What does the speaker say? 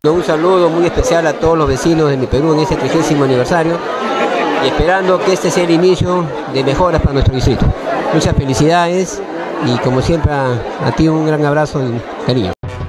Un saludo muy especial a todos los vecinos de mi Perú en este 30º aniversario y esperando que este sea el inicio de mejoras para nuestro distrito. Muchas felicidades y como siempre a ti un gran abrazo y cariño.